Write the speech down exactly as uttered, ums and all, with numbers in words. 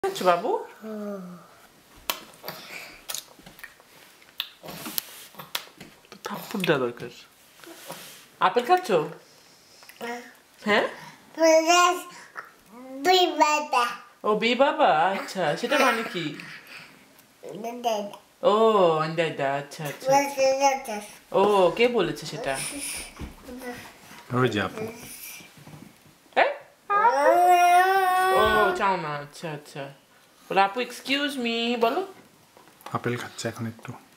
আচ্ছা বাবু থাপ্পড় দেওয়া দরকার আপেল খাচ্ছ হ্যাঁ ও বি বাবা আচ্ছা সেটা মানে কি ও আন্দাজা আচ্ছা আচ্ছা ও কে বলেছে সেটা ওই যে আপু ও চাও না আচ্ছা আচ্ছা বলো আপু এক্সকিউজ মি বলো আপেল খাচ্ছে এখন একটু